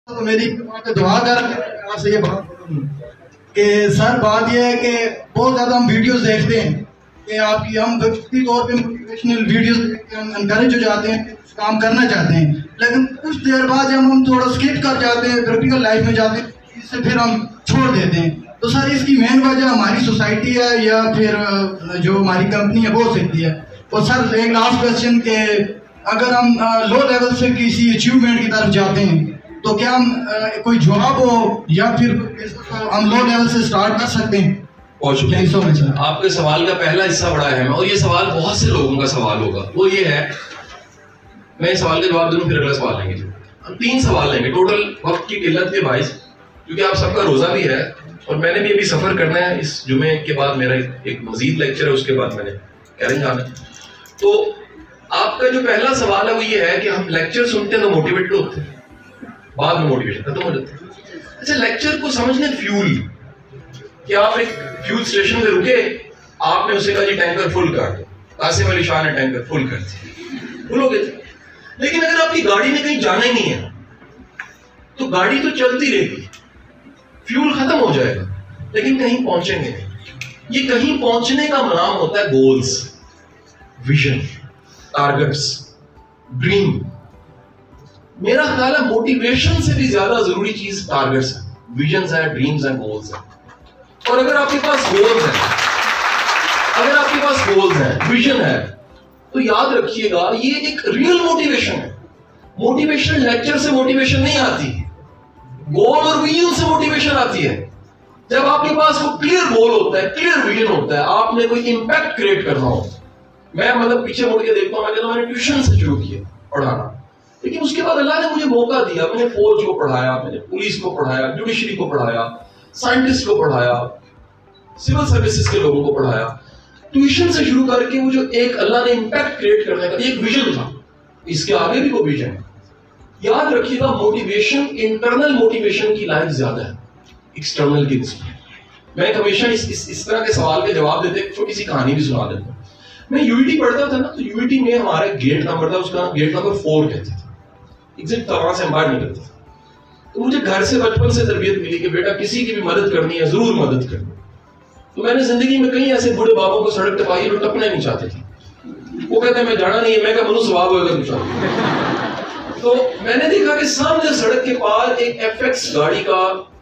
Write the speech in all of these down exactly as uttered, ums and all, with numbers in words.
تو میری دعا کر آپ سے یہ بات کہ سر بات یہ ہے کہ بہت زیادہ ہم ویڈیوز دیکھتے ہیں کہ آپ کی ہم وقتی طور پہ موٹیویشنل ویڈیوز دیکھ کے ہم انکریج ہو جاتے ہیں کچھ کام کرنا چاہتے ہیں، لیکن کچھ دیر بعد جب ہم تھوڑا اسکپ کر جاتے ہیں پریکٹیکل لائف میں جاتے ہیں اس سے پھر ہم چھوڑ دیتے ہیں. تو سر اس کی مین وجہ ہماری سوسائٹی ہے یا پھر جو ہماری کمپنی ہے وہ ہو سکتی ہے؟ اور سر ایک لاسٹ کویشچن کہ اگر ہم لو لیول سے کسی اچیومنٹ کی طرف جاتے ہیں تو کیا ہم کوئی جواب ہو یا پھر ہم لو لیول سے سٹارٹ کر سکتے ہیں؟ آپ کے سوال کا پہلا حصہ بڑا اہم ہے اور یہ سوال بہت سے لوگوں کا سوال ہوگا. وہ یہ ہے، میں اس سوال کا جواب دوں پھر اگلا سوال لیں گے. ہم تین سوال لیں گے ٹوٹل وقت کی قلت کے باعث، کیونکہ آپ سب کا روزہ بھی ہے اور میں نے بھی ابھی سفر کرنا ہے. اس جمعے کے بعد میرا ایک مزید لیکچر ہے، اس کے بعد میں نے کیرن جانا ہے. تو آپ کا جو پہلا سوال ہے وہ یہ ہے کہ ہم لیکچر سنتے ہیں تو موٹیویٹ ہوتے ہیں، بعد میں موٹیویشن ختم ہو جاتی ہے. اچھا، لیکچر کو سمجھنے فیول کہ آپ ایک فیول اسٹیشن پہ رکے، آپ نے اسے کہا جی ٹینکر فل کر دو، قاسم علی شاہ نے ٹینکر فل کر دیا، فل ہو گئے. لیکن اگر آپ کی گاڑی نے کہیں جانا ہی نہیں ہے تو گاڑی تو چلتی رہے گی، فیول ختم ہو جائے گا لیکن کہیں پہنچیں گے نہیں. یہ کہیں پہنچنے کا نام ہوتا ہے گولز، ویژن، ٹارگٹس، ڈریم. میرا خیال ہے موٹیویشن سے بھی زیادہ ضروری چیز ٹارگٹس ہیں، ویژنز ہیں، ڈریمز ہیں، گولز ہیں. اور اگر آپ کے پاس گولز ہیں اگر آپ کے پاس گولز ہیں، ویژن ہے، تو یاد رکھیے گا یہ ایک ریئل موٹیویشن ہے. موٹیویشن لیکچر سے موٹیویشن نہیں آتی، گول اور ویژن سے موٹیویشن آتی ہے. جب آپ کے پاس کوئی کلیئر گول ہوتا ہے، کلیئر ویژن ہوتا ہے، آپ نے کوئی امپیکٹ کریٹ کرنا ہو. میں مطلب پیچھے مڑ کے دیکھتا ہوں، میں کہتا ہوں میں نے ٹیوشن سے شروع کیا پڑھانا، لیکن اس کے بعد اللہ نے مجھے موقع دیا، میں نے فوج کو پڑھایا، میں نے پولیس کو پڑھایا، جوڈیشری کو پڑھایا، سائنٹسٹ کو پڑھایا، سول سروسز کے لوگوں کو پڑھایا. ٹیوشن سے شروع کر کے وہ جو ایک اللہ نے امپیکٹ کریٹ کرنے کا ایک ویژن تھا، اس کے آگے بھی کوئی ویژن ہے. یاد رکھیے گا موٹیویشن، انٹرنل موٹیویشن کی لائف زیادہ ہے ایکسٹرنل کی نسبت. میں ہمیشہ اس, اس, اس طرح کے سوال کے جواب دیتے ایک چھوٹی سی کہانی بھی سنا دیتا ہوں. میں یو ای ٹی پڑھتا تھا نا، تو یو ای ٹی میں ہمارا گیٹ نمبر تھا، اس کا گیٹ نمبر فور کہتے تھے. ایگزیکٹ وہاں سے ہم باہر نکلتے تھے. تو مجھے گھر سے بچپن سے تربیت ملی کہ بیٹا کسی کی بھی مدد کرنی ہے ضرور مدد کرنی. تو میں نے زندگی میں کئی ایسے بوڑھے بابوں کو سڑک ٹپائی جو ٹپنا نہیں چاہتے تھے. وہ کہتے ہیں میں جانا نہیں ہے، میں کہا منو ثواب ہوئے گا کچھ. تو میں نے دیکھا کہ سامنے سڑک کے پار ایک ایف ایکس گاڑی کا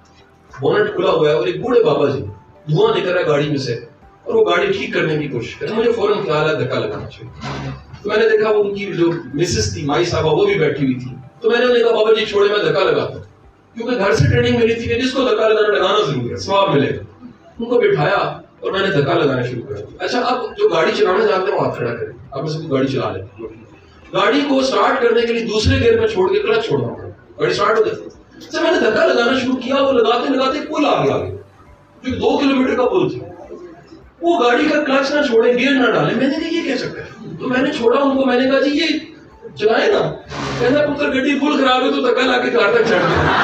بونٹ کھلا ہوا ہے اور ایک بوڑھے بابا جی دھواں نکل رہا ہے گاڑی میں سے اور وہ گاڑی ٹھیک کرنے کی کوشش کر رہے. مجھے فوراً خیال ہے دھکا لگانا چاہیے. تو میں نے دیکھا وہ ان کی جو مسز تھی، مائی صاحبہ، وہ بھی بیٹھی ہوئی تھی. تو میں نے انہیں کہا بابا جی چھوڑے میں دھکا لگاتا ہوں، کیونکہ گھر سے ٹریننگ ملی تھی کہ جس کو دھکا لگانا لگانا ضرور ہے، ثواب ملے گا. ان کو بٹھایا اور میں نے دھکا لگانا شروع کر دیا. اچھا، اب جو گاڑی چلانا چاہتے ہیں وہ ہاتھ کھڑا کریں. اب میں سے گاڑی چلا لیتے ہیں. گاڑی کو اسٹارٹ کرنے کے لیے دوسرے گیئر میں چھوڑ کے کلچ چھوڑنا پڑا، گاڑی اسٹارٹ ہو جاتی. اچھا، میں نے دھکا لگانا شروع کیا، وہ لگاتے لگاتے پل آ گیا جو دو کلو میٹر کا پل تھا. وہ گاڑی کا کلچ نہ چھوڑے، گیئر نہ ڈالے. میں نے کہا یہ کیا چکر ہے؟ تو میں نے چھوڑا ان کو. میں نے کہا جی یہ چلائے نا. کہنا پتر گڈی فل خراب ہے تو دھکا لا کے کار تک چڑھ گیا.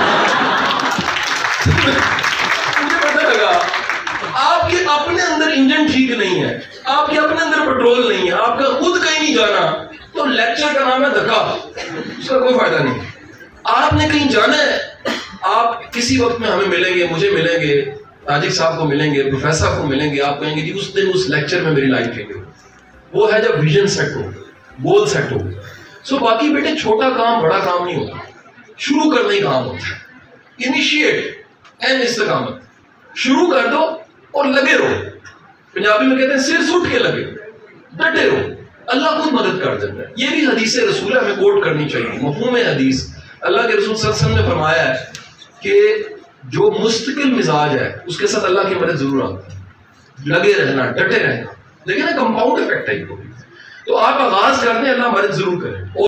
مجھے پتہ لگا آپ کے اپنے اندر انجن ٹھیک نہیں ہے، آپ کے اپنے اندر پیٹرول نہیں ہے، آپ کا خود کہیں نہیں جانا، تو لیکچر کا نام ہے دھکا، اس کا کوئی فائدہ نہیں. آپ نے کہیں جانا ہے، آپ کسی وقت میں ہمیں ملیں گے، مجھے ملیں گے، تاجک صاحب کو ملیں گے، پروفیسر کو ملیں گے. آپ کہیں گے کہ اس دن اس لیکچر میں میری لائف چینج ہوئی. وہ ہے جب ویژن سیٹ ہو، گول سیٹ ہو. سو باقی بیٹے چھوٹا کام بڑا کام نہیں ہوتا، شروع کرنا ہی کام ہوتا ہے. انیشیٹ اینڈ استقامت، شروع کر دو اور لگے رہو. پنجابی میں کہتے ہیں سر سٹ کے لگے، ڈٹے رہو، اللہ خود مدد کر دیتا ہے. یہ بھی حدیث رسول ہے، ہمیں کوٹ کرنی چاہیے. مفہوم حدیث، اللہ کے رسول صلی اللہ علیہ وسلم نے فرمایا ہے کہ جو مستقل مزاج ہے اس کے ساتھ اللہ کی مدد ضرور آتی ہے. لگے رہنا، ڈٹے رہنا. دیکھیں نا کمپاؤنڈ افیکٹ ہے یہ. تو آپ آغاز کرتے ہیں، اللہ مدد ضرور کریں.